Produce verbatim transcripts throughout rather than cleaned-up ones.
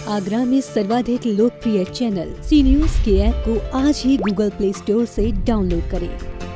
आगरा में सर्वाधिक लोकप्रिय चैनल सी न्यूज के ऐप को आज ही गूगल प्ले स्टोर से डाउनलोड करें।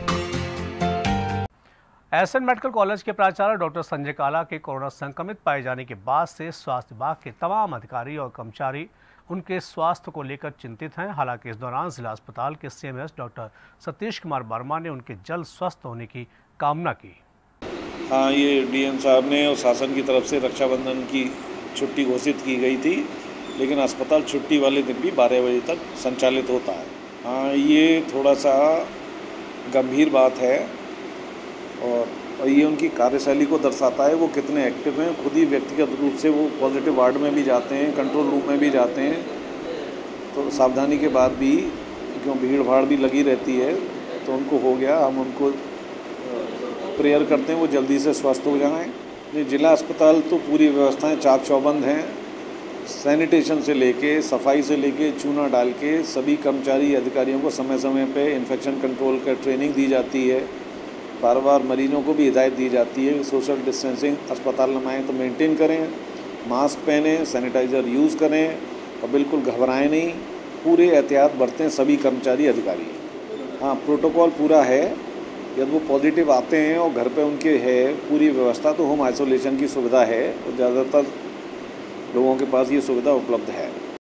एसएन मेडिकल कॉलेज के प्राचार्य डॉक्टर संजय काला के कोरोना संक्रमित पाए जाने के बाद से स्वास्थ्य विभाग के तमाम अधिकारी और कर्मचारी उनके स्वास्थ्य को लेकर चिंतित हैं। हालांकि इस दौरान जिला अस्पताल के सीएमएस डॉक्टर सतीश कुमार वर्मा ने उनके जल्द स्वस्थ होने की कामना की। हाँ, ये डीएम साहब ने और शासन की तरफ से रक्षाबंधन की छुट्टी घोषित की गई थी, लेकिन अस्पताल छुट्टी वाले दिन भी बारह बजे तक संचालित होता है। हाँ, ये थोड़ा सा गंभीर बात है और ये उनकी कार्यशैली को दर्शाता है, वो कितने एक्टिव हैं। खुद ही व्यक्तिगत रूप से वो पॉजिटिव वार्ड में भी जाते हैं, कंट्रोल रूम में भी जाते हैं। तो सावधानी के बाद भी, क्यों भीड़ भाड़ भी लगी रहती है, तो उनको हो गया। हम उनको प्रेयर करते हैं वो जल्दी से स्वस्थ हो जाएं। ये जिला अस्पताल तो पूरी व्यवस्थाएं चाक चौबंद हैं। सैनिटेशन से लेके, सफाई से लेके, चूना डाल के सभी कर्मचारी अधिकारियों को समय समय पे इन्फेक्शन कंट्रोल का ट्रेनिंग दी जाती है। बार बार मरीजों को भी हिदायत दी जाती है सोशल डिस्टेंसिंग अस्पताल में आएँ तो मेंटेन करें, मास्क पहनें, सैनिटाइज़र यूज़ करें और बिल्कुल घबराएं नहीं। पूरे एहतियात बरतें सभी कर्मचारी अधिकारी। हाँ, प्रोटोकॉल पूरा है। यदि वो पॉजिटिव आते हैं और घर पे उनके है पूरी व्यवस्था, तो होम आइसोलेशन की सुविधा है और ज़्यादातर लोगों के पास ये सुविधा उपलब्ध है।